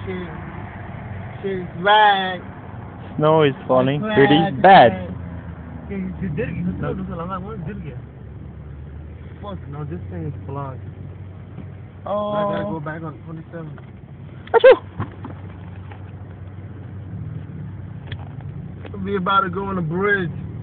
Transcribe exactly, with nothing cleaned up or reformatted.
Shit. Shit's bad. Snow is falling It's pretty bad. bad. Fuck, no, this thing is blocked. Oh. I gotta go back on twenty-seven. Achoo! We about to go on a bridge.